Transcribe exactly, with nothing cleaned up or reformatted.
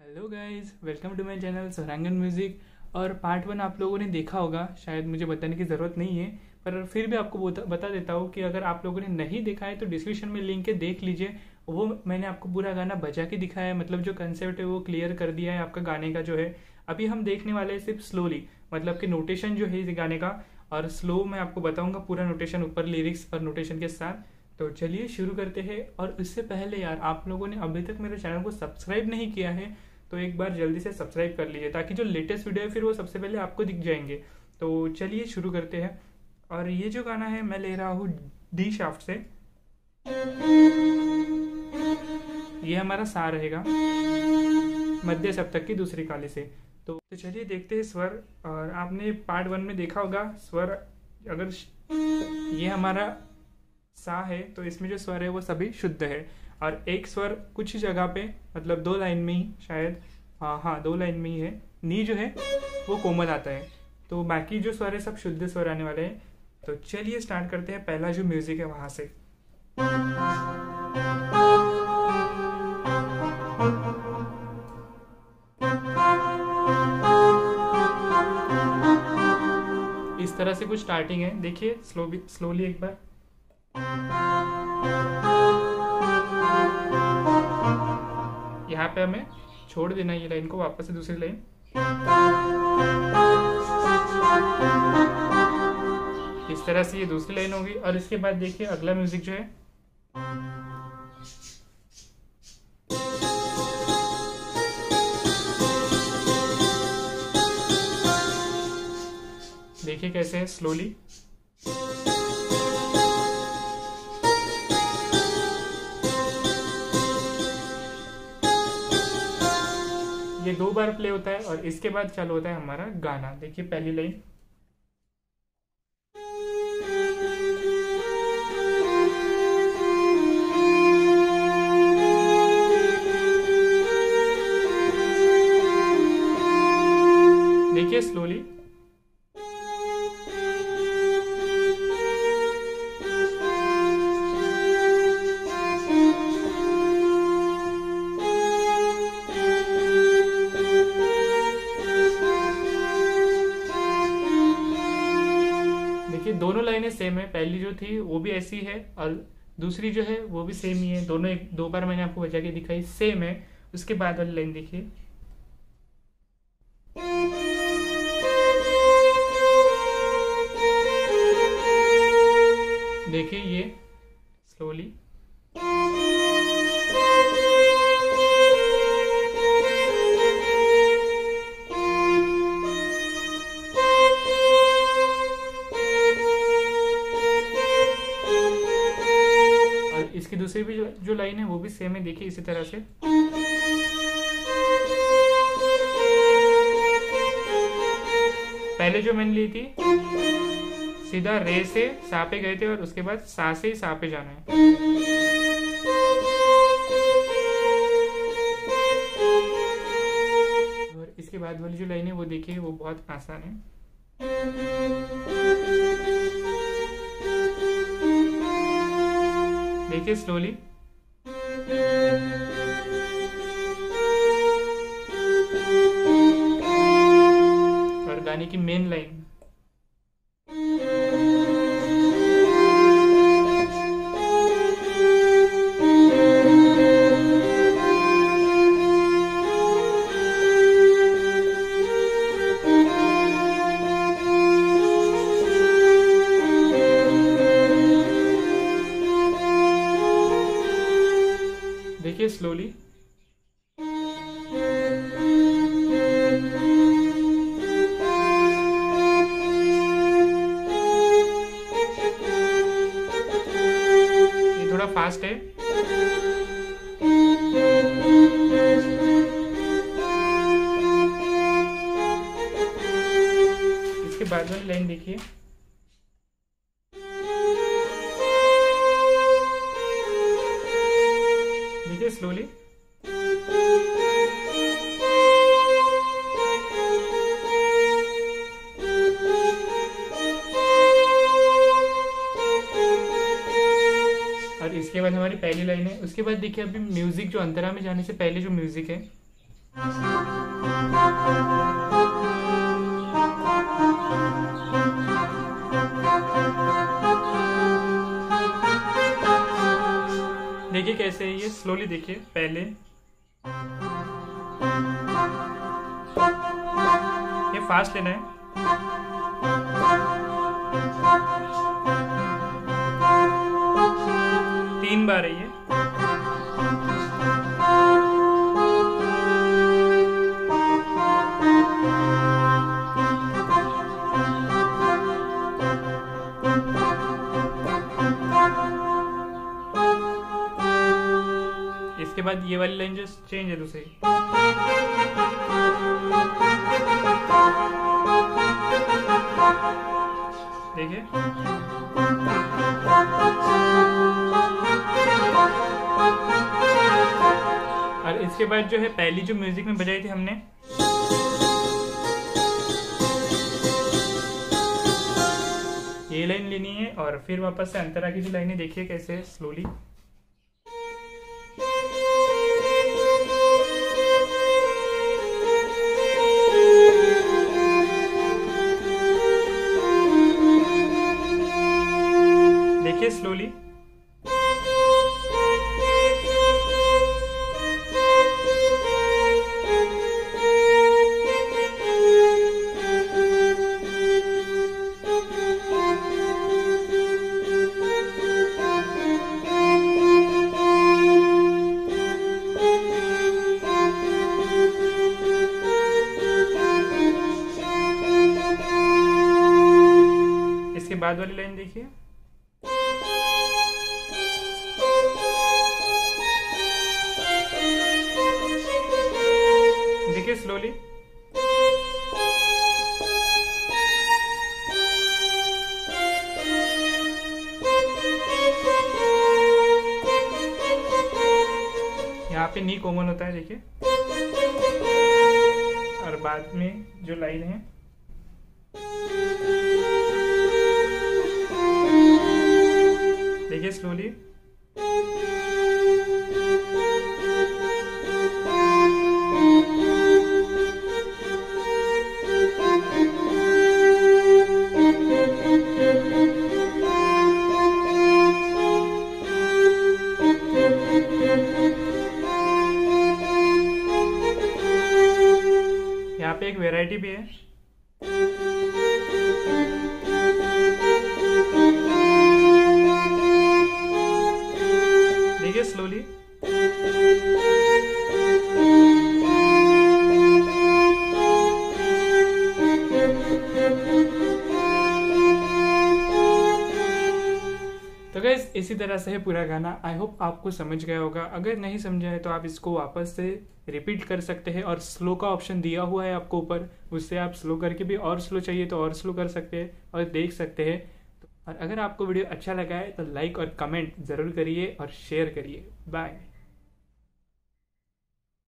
Hello guys, welcome to my channel Swarangan music. और part one आप लोगों ने देखा होगा, शायद मुझे बताने की ज़रूरत नहीं है, पर फिर भी आपको बता, बता देता हूँ कि अगर आप लोगों ने नहीं देखा है तो डिस्क्रिप्शन में लिंक है, देख लीजिए। वो मैंने आपको पूरा गाना बजा के दिखाया है, मतलब जो कंसेप्ट है वो क्लियर कर दिया है आपका गाने का जो है। अभी हम देखने वाले हैं सिर्फ स्लोली, मतलब कि नोटेशन जो है इस गाने का, और स्लो मैं आपको बताऊंगा पूरा नोटेशन, ऊपर लिरिक्स और नोटेशन के साथ। तो चलिए शुरू करते हैं। और इससे पहले यार, आप लोगों ने अभी तक मेरे चैनल को सब्सक्राइब नहीं किया है तो एक बार जल्दी से सब्सक्राइब कर लीजिए, ताकि जो लेटेस्ट वीडियो है फिर वो सबसे पहले आपको दिख जाएंगे। तो चलिए शुरू करते हैं। और ये जो गाना है मैं ले रहा हूँ डी शाफ्ट से। ये हमारा सा रहेगा मध्य सप्तक की दूसरी काली से। तो, तो चलिए देखते हैं स्वर। और आपने पार्ट वन में देखा होगा स्वर, अगर ये हमारा सा है तो इसमें जो स्वर है वो सभी शुद्ध है, और एक स्वर कुछ जगह पे, मतलब दो लाइन में ही शायद, हाँ हाँ दो लाइन में ही है, नी जो है वो कोमल आता है। तो बाकी जो स्वर है सब शुद्ध स्वर आने वाले हैं। तो चलिए स्टार्ट करते हैं। पहला जो म्यूजिक है वहां से। इस तरह से कुछ स्टार्टिंग है, देखिए स्लो स्लोली एक बार। यहाँ पे हमें छोड़ देना ये लाइन को, वापस से दूसरी लाइन। इस तरह से ये दूसरी लाइन होगी। और इसके बाद देखिए अगला म्यूजिक जो है, देखिए कैसे है स्लोली। ये दो बार प्ले होता है और इसके बाद चालू होता है हमारा गाना। देखिए पहली लाइन, देखिए स्लोली। दोनों लाइनें सेम है, पहली जो थी वो भी ऐसी है और दूसरी जो है वो भी सेम ही है। दोनों एक दो बार मैंने आपको बजा के दिखाई, सेम है। उसके बाद वाली लाइन देखिए, देखिए ये स्लोली। इसकी दूसरी भी जो, जो लाइन है वो भी सेम है, देखिए इसी तरह से। पहले जो मैंने ली थी सीधा रे से सा पे गए थे और उसके बाद सा से ही सा पे जाना है। और इसके बाद वाली जो लाइन है वो देखिए वो बहुत आसान है। देखिए स्लोली। और गाने की मेन लाइन, देखिए स्लोली। ये थोड़ा फास्ट है। इसके बाद वाली लाइन देखिए, देखिए स्लोली। और इसके बाद हमारी पहली लाइन है। उसके बाद देखिए अभी म्यूजिक जो अंतरा में जाने से पहले जो म्यूजिक है देखिए कैसे है ये, स्लोली देखिए। पहले ये फास्ट लेना है, तीन बार है ये। इसके बाद ये वाली लाइन जो चेंज है दूसरी, देखिए। और इसके बाद जो है पहली जो म्यूजिक में बजाई थी हमने, ये लाइन लेनी है और फिर वापस से अंतरा की जो लाइनें देखिए कैसे स्लोली। देखिए स्लोली। इसके बाद वाली लाइन देखिए, देखिए स्लोली। यहाँ पे नी कॉमन होता है देखिए, और बाद में जो लाइन है देखिए स्लोली। यहाँ पे एक वैरायटी भी है, देखिए स्लोली। तो गाइस इसी तरह से है पूरा गाना। आई होप आपको समझ गया होगा। अगर नहीं समझा है तो आप इसको वापस से रिपीट कर सकते हैं, और स्लो का ऑप्शन दिया हुआ है आपको ऊपर, उससे आप स्लो करके भी और स्लो चाहिए तो और स्लो कर सकते हैं और देख सकते हैं। और अगर आपको वीडियो अच्छा लगा है तो लाइक और कमेंट ज़रूर करिए और शेयर करिए। बाय।